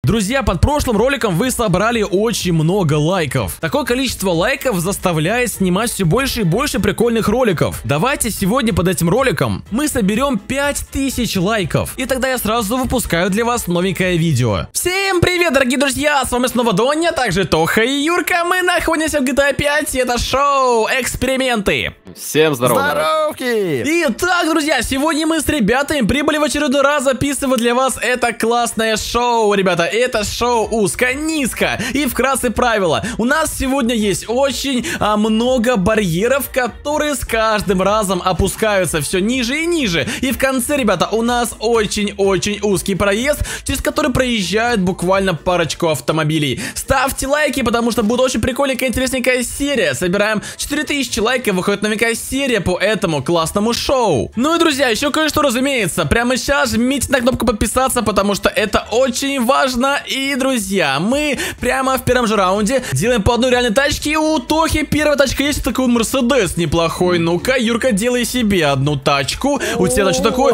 Друзья, под прошлым роликом вы собрали очень много лайков. Такое количество лайков заставляет снимать все больше и больше прикольных роликов. Давайте сегодня под этим роликом мы соберем 5000 лайков. И тогда я сразу выпускаю для вас новенькое видео. Всем привет, дорогие друзья! С вами снова Доня, также Тоха и Юрка. Мы находимся в GTA 5, и это шоу «Эксперименты». Всем здорово! Здоровки! Итак, друзья, сегодня мы с ребятами прибыли в очередной раз записывать для вас это классное шоу, ребята. Это шоу узко-низко. И вкратце правила. У нас сегодня есть очень много барьеров, которые с каждым разом опускаются все ниже и ниже. И в конце, ребята, у нас очень-очень узкий проезд, через который проезжают буквально парочку автомобилей. Ставьте лайки, потому что будет очень прикольненькая, интересненькая серия. Собираем 4000 лайков, выходит новенькая серия по этому классному шоу. Ну и, друзья, еще кое-что, разумеется. Прямо сейчас жмите на кнопку подписаться, потому что это очень важно. И, друзья, мы прямо в первом же раунде делаем по одной реальной тачке. У Тохи первая тачка есть, такой Мерседес неплохой. Ну-ка, Юрка, делай себе одну тачку. У тебя что такое?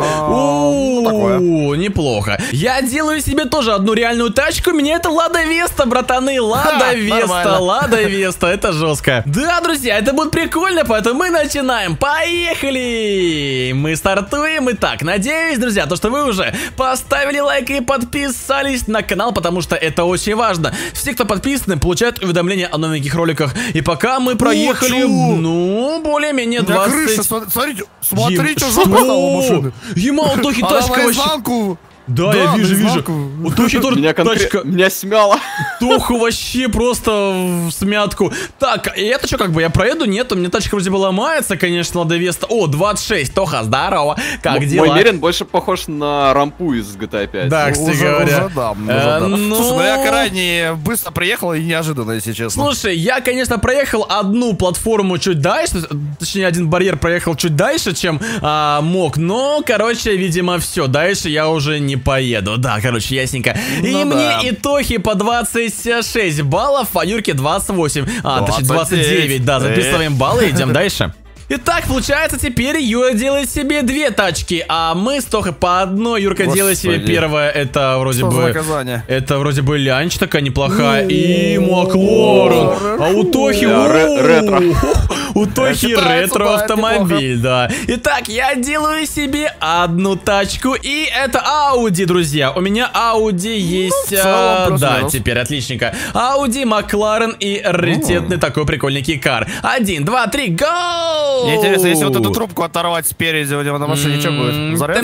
Неплохо. Я делаю себе тоже одну реальную тачку. У меня это Лада Веста, братаны. Лада Веста, это жестко. Да, друзья, это будет прикольно, поэтому мы начинаем. Поехали! Мы стартуем. Итак, надеюсь, друзья, то, что вы уже поставили лайк и подписались на канал, потому что это очень важно. Все, кто подписаны, получают уведомления о новеньких роликах. И пока мы проехали, ну, более-менее 20... Крыша, смотрите, жопа стала машины. Ема, у Тохи тачка вообще... Да, я вижу. У Тохи тоже тачка. Меня смяло. Тоху вообще просто в смятку. Так, и это что, как бы я проеду? Нет, у меня тачка вроде бы ломается, конечно, Лада Веста. О, 26. Тоха, здорово. Как дела? Мой Мерин больше похож на рампу из GTA 5. Да, кстати говоря. Слушай, я крайне быстро приехал и неожиданно, если честно. Слушай, я, конечно, проехал одну платформу чуть дальше, точнее, один барьер проехал чуть дальше, чем мог. Но, короче, видимо, все. Дальше я уже не поеду. Да, короче, ясненько. И мне и Тохи по 26 баллов, а Юрке 28. Точнее, 29. Да, записываем баллы, идем дальше. Итак, получается, теперь Юра делает себе две тачки, а мы с Тохой по одной. Юрка делает себе первое, это вроде бы... Это вроде бы лянч такая неплохая. И Макларен. А у Тохи... Ретро. У Тохи ретро-автомобиль, да. Итак, я делаю себе одну тачку, и это Ауди, друзья. У меня Ауди есть... Да, теперь отличненько. Ауди, Макларен и раритетный такой прикольненький кар. 1, 2, 3, гоу! Мне интересно, если вот эту трубку оторвать спереди у него на машине, что будет?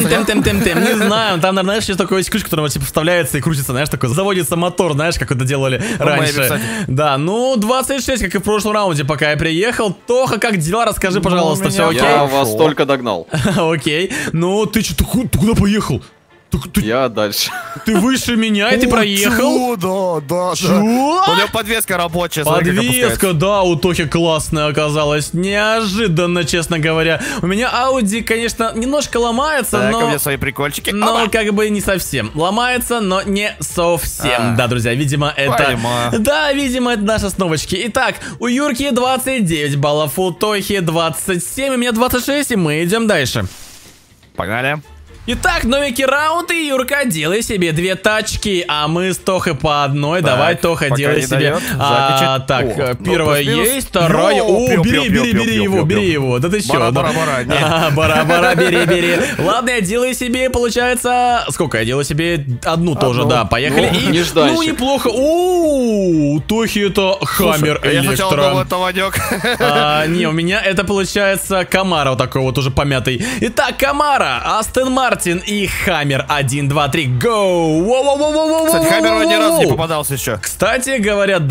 Не знаю, там, наверное, знаешь, есть такой ключ, который типа вставляется и крутится, знаешь, такой, заводится мотор, знаешь, как это делали раньше. Да, ну, 26, как и в прошлом раунде, пока я приехал. Тоха, как дела? Расскажи, пожалуйста, все окей? Я вас только догнал. Окей, ну, ты что, ты куда поехал? Я дальше. Ты выше меня, и ты проехал? Да. Чё? У него подвеска рабочая. Подвеска, да, у Тохи классная оказалась. Неожиданно, честно говоря. У меня Ауди, конечно, немножко ломается, но... у меня свои прикольчики. Но как бы не совсем. Ломается, но не совсем. Да, друзья, видимо, это... Да, видимо, это наши основочки. Итак, у Юрки 29 баллов, у Тохи 27, у меня 26, и мы идем дальше. Погнали. Итак, новенький раунд, и Юрка, делай себе две тачки, а мы с Тохой по одной. Так, давай, Тоха, делай себе. Так, первая есть, вторая. О, бери его. Да ты чё? Бара-бара, бери. Ладно, я делаю себе, получается... Сколько? Я делаю себе одну тоже, да. Поехали. Ну, неплохо. У Тохи это Хаммер Электро. Я сначала думал, это Ванек. Не, у меня это получается Камара, вот такой вот уже помятый. Итак, Камара, Астон Мартин и Хаммер. 1, 2, 3, гоу! Кстати, Хаммер ни разу не попадался еще. Кстати говоря,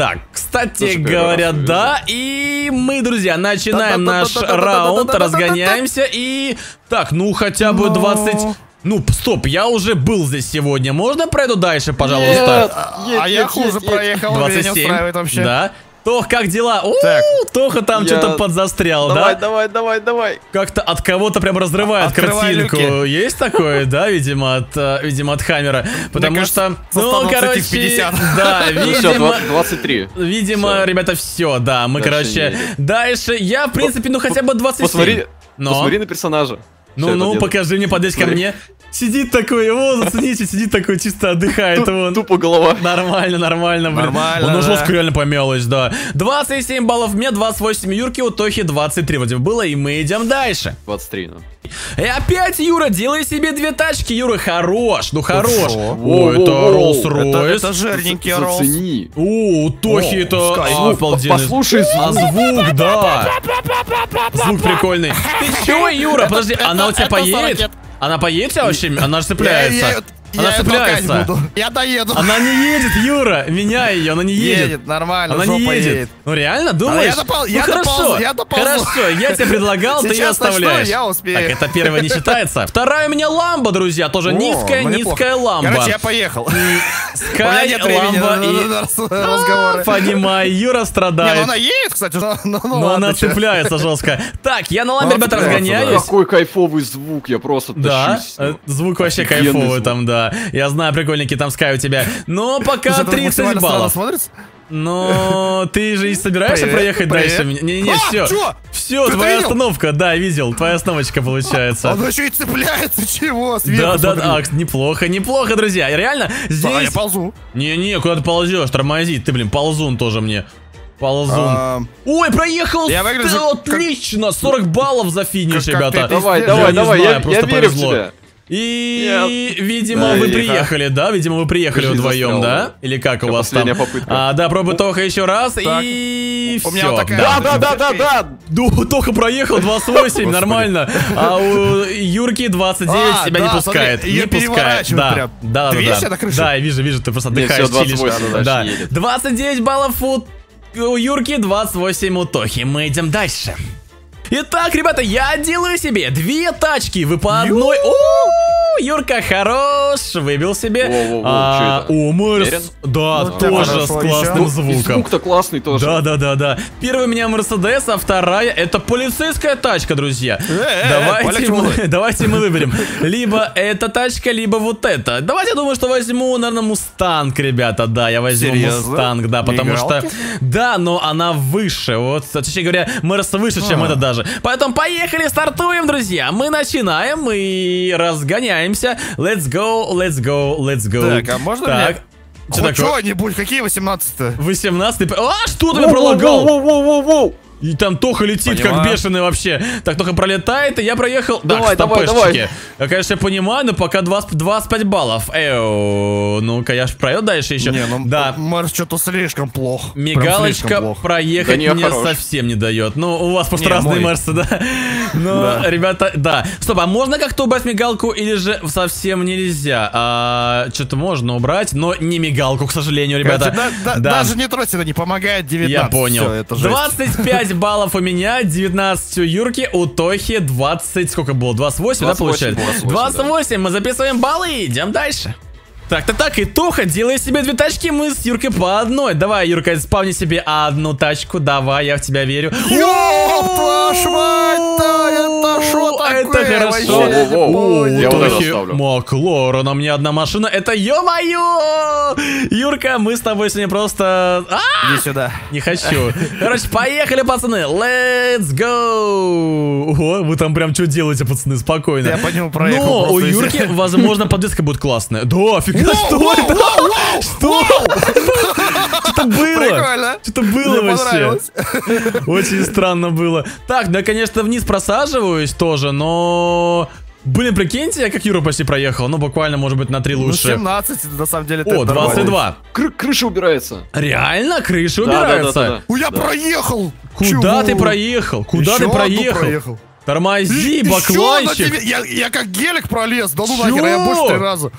да. И мы, друзья, начинаем наш раунд, разгоняемся и... Так, ну хотя бы 20... Ну, стоп, я уже был здесь сегодня. Можно пройду дальше, пожалуйста? А я хуже проехал, 27, меня не устраивает вообще. Да. Тох, как дела? Тоха там что-то подзастрял, да? Давай. Как-то от кого-то прям разрывает картинку. Есть такое, да, видимо, от Хаммера. Потому что, ну, короче, да, видимо... 23. Видимо, ребята, все, да. Мы, короче, дальше. Я, в принципе, ну, хотя бы 27. Посмотри на персонажа. Ну, покажи мне, подойди ко мне. Сидит такой, о, зацените, сидит такой, чисто отдыхает. Вон. Тупо голова. Нормально, блин. Нормально, Ну, да. жестко реально помялось, да. 27 баллов мне, 28 Юрки, у Тохи 23 вроде было, и мы идем дальше. 23, ну. И опять, Юра, делай себе 2 тачки, Юра, хорош, ну хорош. шо? О, это Rolls-Royce. Это жирненький Роллс. Зацени. О, у Тохи О, это Sky. обалденный. Послушай А звук. звук, да. Звук прикольный. Ты чё, Юра? Подожди, она у тебя это поедет? ракет. Она поедет у тебя вообще? Она же цепляется. Она Я толкать цепляется. буду. Я доеду. Она не едет, Юра. Меняй ее, она не едет. Едет, нормально, Она не жопа едет. Ну реально, думаешь? я хорошо, доползу. хорошо, я тебе предлагал, ты ее Сейчас начну, оставляешь. я успею. Так, это первая не считается. Вторая у меня ламба, друзья, тоже О, низкая ну, неплохо. ламба. Короче, я поехал. У меня Скай, нет времени ламба на разговоры. Понимаю, Юра Не, ну страдает. она едет, кстати, ну Но ладно, она чё. цепляется жестко. Так, я на ламбе, Она ребята, цепляется, разгоняюсь. Какой кайфовый звук, я просто Да, тащусь. с ним. звук вообще Офигенный кайфовый звук. там, да. Я знаю, прикольненький там Скай у тебя. Но пока Слушай, это 30 максимально странно баллов. смотрится? Но ты же и собираешься Привет, проехать привет. дальше? Не-не-не, А, все. чё? Все, Ты твоя видел? остановка, да, видел. Твоя остановочка получается. Он еще и цепляется, чего? Сверху Да, смотри. неплохо, друзья. И реально, А, я здесь... ползу. Не-не, куда ты ползешь, тормозить. Ты, блин, ползун тоже мне. Ползун. Ой, проехал! Я выгляжу как- Отлично! 40 баллов за финиш, как ребята. ты Давай, Я давай, не давай, знаю, я просто верю в повезло. тебя. И, видимо, Да, вы тихо. приехали, да? Видимо, вы приехали Жизнь вдвоем, застряла. да? Или как у Всё, вас там? последняя попытка. Да, пробуй Тоха еще раз, Так. и У меня все. вот такая Да. Тоха проехал 28, нормально. А у Юрки 29 А, тебя да, не пускает. смотри, её Не пускает. переворачивают Да, прям. да, Ты да. видишь, я на крыше? Да, я вижу, ты просто Не, отдыхаешь, всё, чилишь. 28 дальше Да. едет. 29 баллов у Юрки, 28 у Тохи. Мы идем дальше. Итак, ребята, я делаю себе 2 тачки, вы по одной. О, Юрка хорош, выбил себе. Воу-воу-воу, чё это? О, Мерс, Уверен? да, Ну, тоже хорошо, с классным ещё. И звуком. звук-то классный тоже. Да. Первый у меня Мерседес, а вторая это полицейская тачка, друзья. полегче, Давайте мы выберем. Либо эта тачка, либо вот эта. Давайте, я думаю, что возьму, наверное, Мустанг, ребята. Да, я возьму Серьезно? Мустанг, да, потому что... Мигалки? Да, но она выше. Вот, точнее говоря, Мерс выше, чем это даже. Поэтому поехали, стартуем, друзья. Мы начинаем и разгоняемся. Let's go. Так, а можно Так. мне? Что Хоть такое? что-нибудь, какие 18-то? 18-й... А, что ты мне пролагал? Воу-воу-воу-воу-воу. И там Тоха летит, Понимаю. как бешеный вообще. Так, Тоха пролетает, и я проехал... Давай, да, давай, стопешечки. Я, конечно, понимаю, но пока 25 баллов. Ну-ка, я ж проеду дальше еще. Не, ну, да. Марс что-то слишком плохо. Прям слишком Мигалочка плохо. проехать Да не, мне хорош. совсем не дает. Ну, у вас просто Не, разные мой. Мерсы, да? Ну, ребята, да. Стоп, а можно как-то убрать мигалку или же совсем нельзя? Что-то можно убрать, но не мигалку, к сожалению, ребята. Короче, Да. Даже не трось, это не помогает 19. Я понял. Всё, это жесть. 25 баллов у меня, 19 у Юрки, у Тохи 20, сколько было? 28, да, 28, получается? 28, 28, мы записываем баллы и идем дальше. Так, и Тоха, делай себе 2 тачки, мы с Юркой по одной. Давай, Юрка, спавни себе одну тачку, давай, я в тебя верю. Ёб твою мать-то, это шо такое? Это хорошо. Вообще не Воу-воу-воу. понял. Я вот это Тохи ставлю. Макларен, а мне одна машина, это ё-моё! Юрка, мы с тобой сегодня просто... Иди сюда. Не хочу. Короче, поехали, пацаны. Let's go. Ого, вы там прям что делаете, пацаны, спокойно. Я по нему проехал Но у просто, и Юрки, всё. возможно, подвеска будет классная. Да, фига, что это? Что? Что-то было. Прикольно. Что-то было Мне вообще. понравилось. Очень странно было. Так, да, конечно, вниз просаживаюсь тоже, но... Блин, прикиньте, я как Юра почти проехал. Ну, буквально, может быть, на 3 Ну, лучше. 17, на самом деле, О, 22. Крыша убирается. Реально? Крыша Да, да, да, убирается? да, да. Ну, я проехал. Куда Чего? ты проехал? Куда Ещё ты одну проехал? проехал. Тормози, Ещё на бакланчик. тебе- Я как гелик пролез, да ну Чё? нахер, я больше 3 раза.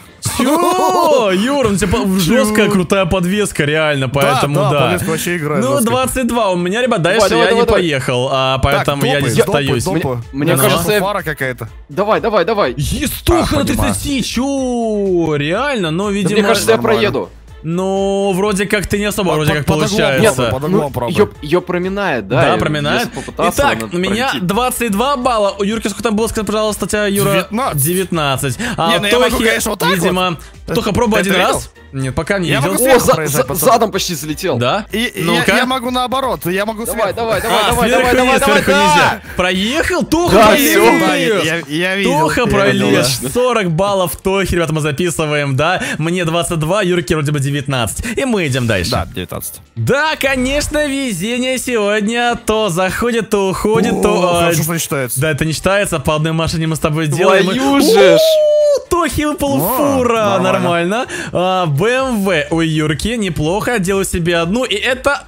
Чё? Юра, у тебя жесткая крутая подвеска, реально, поэтому да, да. подвеска вообще играет Ну, жестко. 22 у меня, ребят, дальше Давай, я не давай, давай. поехал, поэтому я топай, здесь остаюсь. топай. Мне У меня кажется, я- фара какая-то. Давай. Естуха на понимаю. 30, чё? Реально, но, видимо... Мне кажется, я нормально. проеду. Ну, вроде как ты не особо, вроде как Под углом получается. пробуй, под углом пробуй. Ее проминает, да? Да, и проминает. если попытаться, Итак, надо у меня пройти. 22 балла. У Юрки сколько там было, скажи, пожалуйста, тебя, Юра? 19. А Не, у ну я могу, Тохи, конечно, вот так видимо... Тоха, пробуй Ты один видел? раз. Нет, пока не Я видел. могу О, сверху проезжать, пацан. задом почти залетел. Да? И Ну-ка. я могу наоборот, я могу Давай, сверху. давай, А, давай, сверху давай, нет, давай, сверху давай, нельзя. Проехал? Тоха Да, пролез. всё, Да, я видел. Тоха я пролез. видел, 40 баллов Тохи, ребята, мы записываем, да? Мне 22, Юрке вроде бы 19. И мы идем дальше. Да, 19. Да, конечно, везение сегодня то заходит, то уходит, О, то... хорошо, что не считается. Да, это не считается, по одной машине мы с тобой делаем. Твою же ж. Тохи выпал О, фура, нормально. нормально. BMW у Юрки, неплохо, делаю себе одну, и это,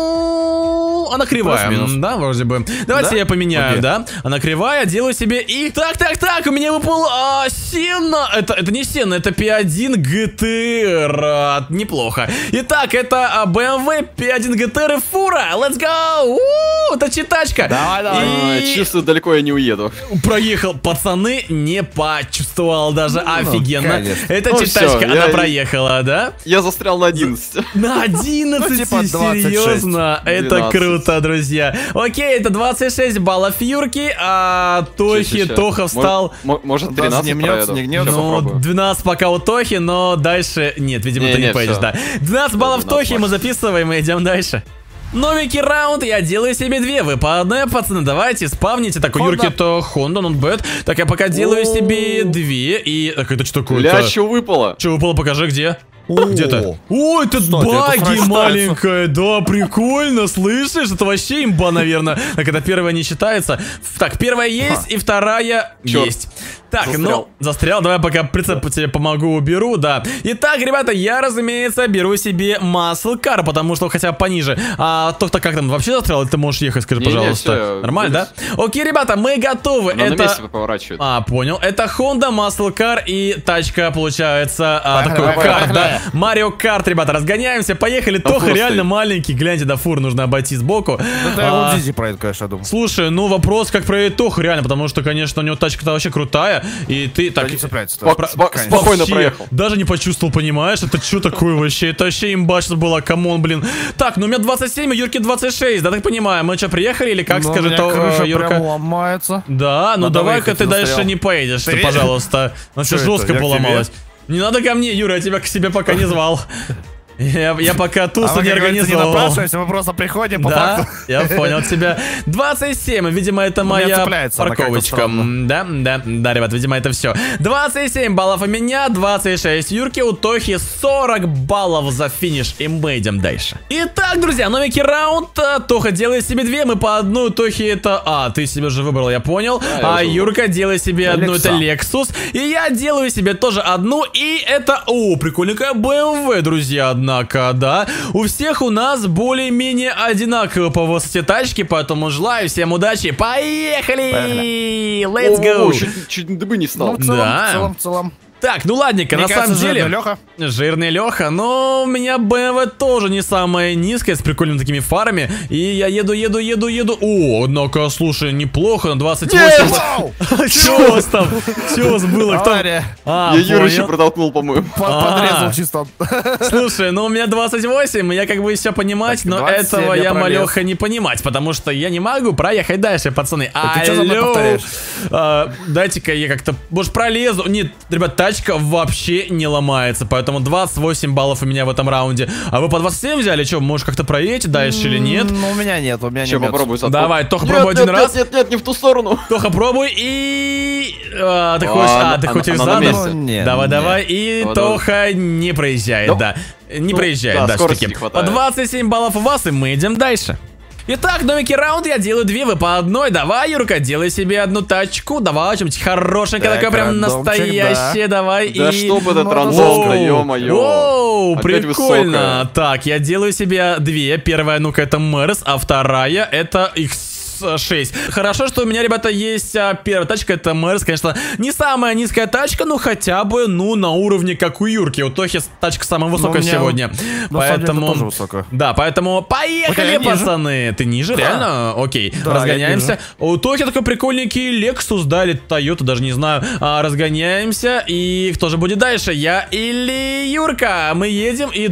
ну, она кривая, Плюс-минус. да, вроде бы. Давайте Да? я поменяю, Окей. да, она кривая, делаю себе и... Так, у меня выпал Сена, это не Сена, это P1 GTR, неплохо. Итак, это BMW P1 GTR и фура, let's go, это читачка. Давай, давай. И- Чувствую, далеко я не уеду. Проехал, пацаны, не почувствовал даже, офигенно. конечно. Эта Ну читачка, всё, она я- проехала, да? Я застрял на 11. На 11, Ну, типа 26. серьезно? Это 12. круто, друзья. Окей, это 26 баллов Юрки, а Тохи, Ща. Тоха встал... Может, Даже 13 не мнется, проеду. не гнется. Щас Ну, попробую. 12 пока у Тохи, но дальше... Нет, видимо, ты не Не-не, поедешь, всё. да. 12 баллов 12 Тохи, мы записываем и идем дальше. Новенький раунд, я делаю себе две. Вы по одной, пацаны, давайте спавните. Так, у Honda. Юрки-то Honda, not bad. Так, я пока делаю себе две. И... Так, это что такое? Ля, что выпало? Что выпало, покажи, где? О, Где-то? О, это Кстати, это баги срастается. маленькая, да, прикольно, слышишь? Это вообще имба, наверное. Так, это первая не считается. Так, первая есть, и вторая Чёрт. есть. Так, Застрял. ну, застрял, давай пока прицеп тебе помогу, уберу, да. Итак, ребята, я, разумеется, беру себе Muscle Car, потому что хотя бы пониже. А то-то как там, вообще застрял? Ты можешь ехать, скажи, Не-не, пожалуйста. всё, Нормально, да? Окей, ребята, мы готовы. Она на Это... месте поворачивает. А, понял. Это Honda, Muscle Car и тачка, получается, такой Поехали, карт, поехали. да. Марио Карт, ребята, разгоняемся, поехали. Там Тоха фур реально стоит. маленький, гляньте, до фур нужно обойти сбоку. Это А, вот Дизи проедет, конечно, я думаю. Слушай, ну вопрос, как проедет Тоха, реально, потому что, конечно, у него тачка-то вообще крутая, и ты так... Не цепляется. Спокойно Вообще, проехал. даже не почувствовал, понимаешь? Это что такое вообще? Это вообще имба сейчас была, камон, блин. Так, ну у меня 27, а Юрки 26, да, так понимаю. Мы что, приехали или как, скажи, то, Юрка? прям ломается. Да, ну Надо давай-ка выехать, ты застрял. дальше не поедешь, Ты ты, видишь? пожалуйста. Вообще Чё это, жестко я к поломалось. Не надо ко мне, Юра, я тебя к себе пока не звал. Я пока А тусу мы, не как говорится, не организовал. напрашиваемся, мы просто приходим по Да, факту. я понял тебя. 27, видимо, это У меня моя цепляется она как-то парковочка. странно. Да, ребят, видимо, это все. 27 баллов у меня, 26 Юрки, у Тохи 40 баллов за финиш, и мы идем дальше. Итак, друзья, новенький раунд. Тоха делает себе две, мы по одной, у Тохи это... А, ты себе уже выбрал, я понял. я А уже выбрал. Юрка делает себе одну, это Lexus. Lexus. И я делаю себе тоже одну, и это... О, прикольненькая BMW, друзья, однако, да. У всех у нас более-менее одинаковые по высоте тачки, поэтому желаю всем удачи. Поехали! Let's О, go! чуть дыбы не Ну, стал. в целом, Да. в целом. Так, ну ладненько, Мне на кажется, самом деле... жирный Леха. Жирный Леха, но у меня BMW тоже не самая низкая, с прикольными такими фарами. И я еду. О, однако, слушай, неплохо, на 28. Вау! Что у вас там? Что у вас было? Кто? Авария. А, Я Юру еще понял. протолкнул, по-моему. Подрезал чисто. Слушай, ну у меня 28, я как бы все понимать, Так, но 27 этого я я, пролез. малеха, не понимать, потому что я не могу проехать дальше, пацаны. ты чё за мной повторяешь? Дайте-ка я как-то, может, пролезу. Нет, ребят, тачка вообще не ломается, поэтому 28 баллов у меня в этом раунде. А вы по 27 взяли? Что, может, как-то проедете дальше или нет? Ну, у меня нет, у меня не Сейчас имется. попробую задом. Давай, Тоха, пробуй один раз. Нет, не в ту сторону. Тоха, пробуй и... Ты А, хочешь... она- ты хочешь она на задом? месте. Ну, нет, Давай. нет. И Давай, Тоха не проезжает, Ну, да. Не ну, проезжает, да, да, скорости все-таки. не хватает. По 27 баллов у вас, и мы идем дальше. Итак, новенький раунд, я делаю две, вы по одной. Давай, Юрка, делай себе одну тачку. Давай, что-нибудь хорошенькое, Так, такое прям рандомчик, настоящее. Давай, Да и... чтоб этот Ну, рандом-то, Воу, ё-моё. воу, Опять прикольно. высокая. Так, я делаю себе две. Первая, ну-ка, это Мерс, а вторая это 6. Хорошо, что у меня, ребята, есть первая тачка, это Мерс, конечно, не самая низкая тачка, но хотя бы, ну, на уровне, как у Юрки. У Тохи тачка самая высокая сегодня. Поэтому... Да, поэтому поехали, пацаны. Ты ниже, реально? Окей, разгоняемся. У Тохи такой прикольненький Lexus, да, или Toyota, даже не знаю. Разгоняемся, и кто же будет дальше? Я или Юрка? Мы едем, и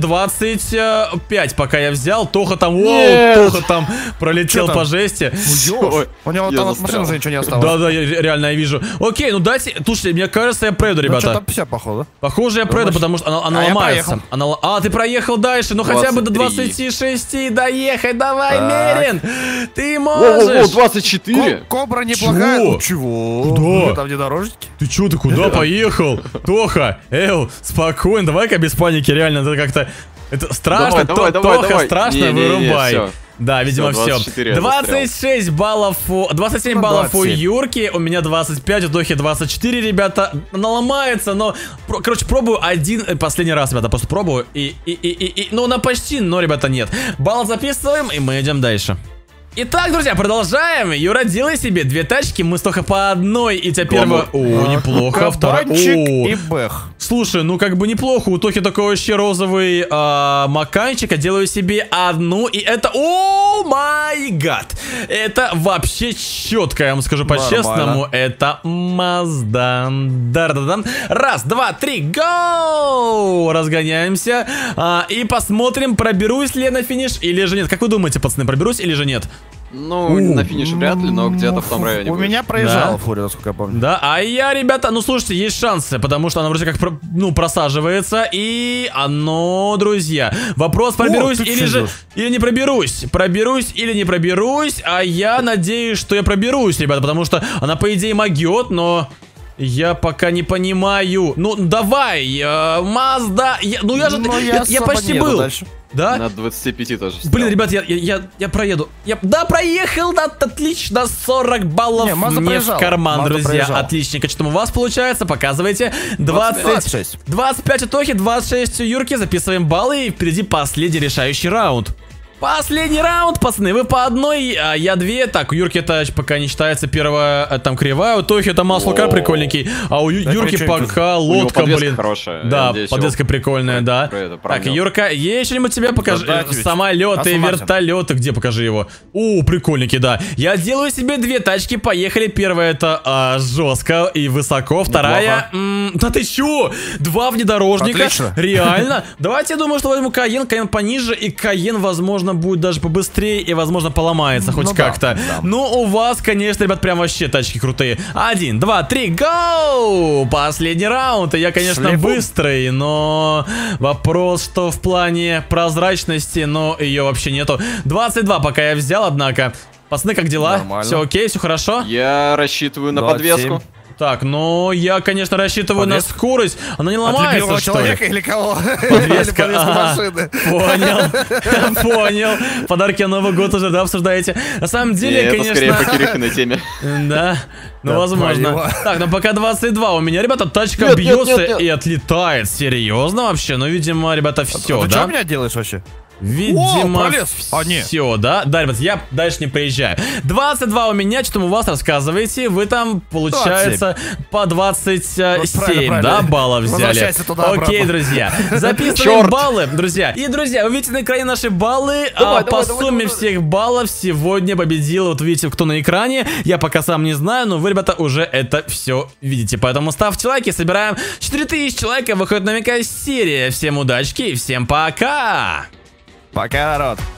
25 пока я взял. Тоха там, Тоха там пролетел по жести. У него там от машины уже ничего не осталось. Да, реально я вижу. Окей, ну дайте, слушайте, мне кажется, я проеду, ребята. Что-то все, походу. Похоже, я проеду, потому что она ломается. Ты проехал дальше, ну хотя бы до 26 доехать, давай, Мерин. Ты можешь. 24. Кобра неплохая. Чего? Куда? Там внедорожники. Ты чё, ты куда поехал? Тоха, спокойно, давай-ка без паники, реально, это как-то... Это страшно, Тоха, страшно, вырубай. Да, видимо, все. 26 баллов, 27 баллов у Юрки, у меня 25, у Тохи 24, ребята. Она ломается, но, короче, пробую один, последний раз, ребята, просто пробую. Ну, она почти, но, ребята, нет. Балл записываем, и мы идем дальше. Итак, друзья, продолжаем. Юра, делай себе 2 тачки, мы только по одной. И тебя первая... О, неплохо. Вторая... и бэх. Слушай, ну как бы неплохо. У Тохи такой вообще розовый маканчик. Я делаю себе одну, и это... О май гад! Это вообще четко, я вам скажу по-честному. Это Mazda. Да-да-да. Раз, два, три, гоу! Разгоняемся. И посмотрим, проберусь ли я на финиш или же нет. Как вы думаете, пацаны, проберусь или же нет? Ну, на финише вряд ли, но где-то в том районе. У меня проезжала фурия, насколько я помню. Да, а я, ребята, ну слушайте, есть шансы, потому что она вроде как, просаживается, и оно, друзья, вопрос, проберусь или не проберусь, проберусь или не проберусь, а я надеюсь, что я проберусь, ребята, потому что она, по идее, могет, но... Я пока не понимаю. Ну, давай, Mazda. Я почти был. Да? На 25 тоже. Блин, ребят, я проеду. Да, проехал, да, отлично. 40 баллов мне в карман, друзья. Отличненько. Что там у вас получается? Показывайте. 25 у Тохи, 26 у Юрки. Записываем баллы. И впереди последний решающий раунд. Последний раунд, пацаны, вы по одной, а я 2. Так, у Юрки это пока не считается первая, там кривая, у Тохи это масло-кар прикольненький, а у Юрки пока лодка, блин. Хорошая. Да, подвеска прикольная, да. Так, Юрка, есть что-нибудь тебе покажи? Самолеты, вертолеты, где покажи его? Прикольненький, да. Я делаю себе 2 тачки, поехали. Первая это жестко и высоко, вторая... Да ты чё? 2 внедорожника. Отлично. Реально? Давайте, я думаю, что возьму Кайен пониже, и Кайен, возможно, будет даже побыстрее и, возможно, поломается хоть как-то. Ну, у вас, конечно, ребят, прям вообще тачки крутые. 1, 2, 3, гоу! Последний раунд. И я, конечно, быстрый, но вопрос, что в плане прозрачности, но ее вообще нету. 22 пока я взял, однако. Пацаны, как дела? Все окей, все хорошо? Я рассчитываю на подвеску. Так, ну, я, конечно, рассчитываю на скорость. Она не ломается, что ли? Человека или кого? Подвеска, машины. Понял. Подарки на Новый год уже, да, обсуждаете? На самом деле, конечно... Это скорее по Кирюхиной теме. Да, ну, возможно. Так, ну, пока 22 у меня, ребята, тачка бьется и отлетает. Серьезно вообще? Ну, видимо, ребята, все, да? Ты что у меня делаешь вообще? Видимо, все, да? Да, ребят, я дальше не проезжаю. 22 у меня, что там у вас, рассказываете. Вы там, получается, по 27, да, баллов взяли. Окей, друзья, записываем баллы, друзья. И, друзья, вы видите на экране наши баллы. По сумме всех баллов сегодня победил, вот видите, кто на экране. Я пока сам не знаю, но вы, ребята, уже это все видите. Поэтому ставьте лайки, собираем 4000 лайков, выходит новенькая серия. Всем удачки и всем пока! Пока, народ.